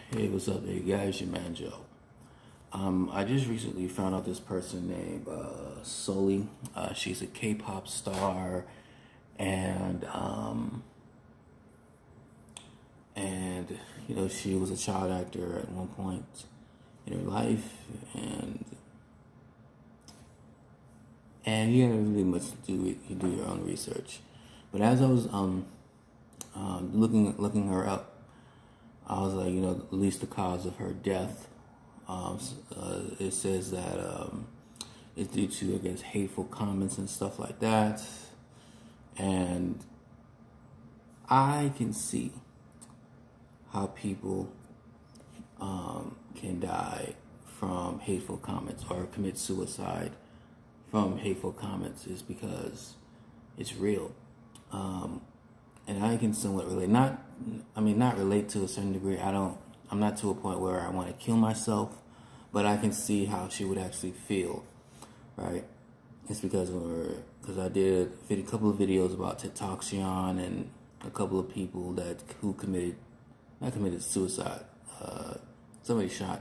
Hey, what's up, hey guys? Your man Joe. I just recently found out this person named Sulli. She's a K-pop star, and you know, she was a child actor at one point in her life, and you don't really much to do it. You do your own research. But as I was looking her up, I was like, you know, at least the cause of her death. It says that it's due to, I guess, hateful comments and stuff like that. And I can see how people can die from hateful comments or commit suicide from hateful comments, is because it's real. And I can somewhat relate, not relate to a certain degree. I'm not to a point where I want to kill myself, but I can see how she would actually feel, right? It's because I did a couple of videos about TikToksian and a couple of people who not committed suicide. Somebody shot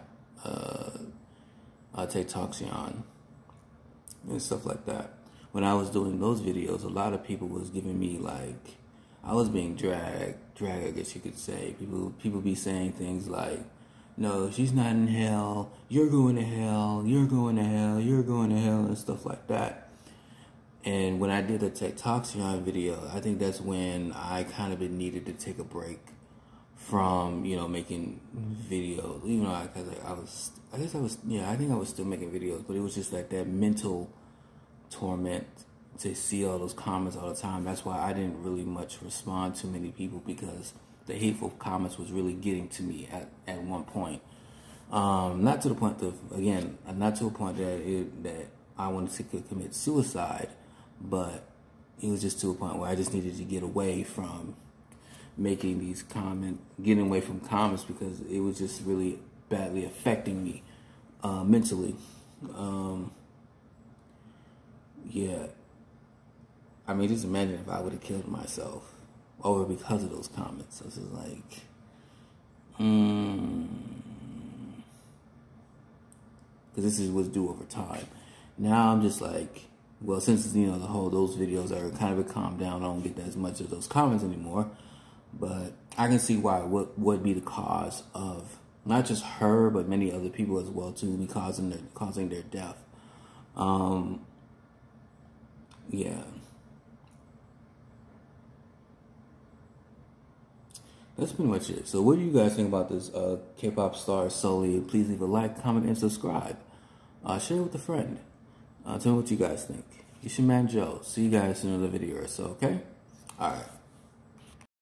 TikToksian and stuff like that. When I was doing those videos, a lot of people was giving me, like, I was being dragged, I guess you could say. People be saying things like, no, she's not in hell, you're going to hell, you're going to hell, you're going to hell, and stuff like that. And when I did the TikToksian video, I think that's when I kind of needed to take a break from, you know, making videos. Even though I think I was still making videos, but it was just like that mental torment to see all those comments all the time. That's why I didn't really much respond to many people, because the hateful comments was really getting to me at one point. Not to the point that I wanted to commit suicide, but it was just to a point where I just needed to get away from making these getting away from comments, because it was just really badly affecting me mentally. Yeah. I mean, just imagine if I would have killed myself over because of those comments. This is like, because this is what's due over time. Now I'm just like, well, since, you know, those videos are kind of calmed down, I don't get as much of those comments anymore. But I can see why what would be the cause of not just her, but many other people as well too, be causing their death. Yeah. That's pretty much it. So what do you guys think about this K-pop star Sulli? Please leave a like, comment, and subscribe. Share it with a friend. Tell me what you guys think. It's your man Joe. See you guys in another video or so, okay? Alright.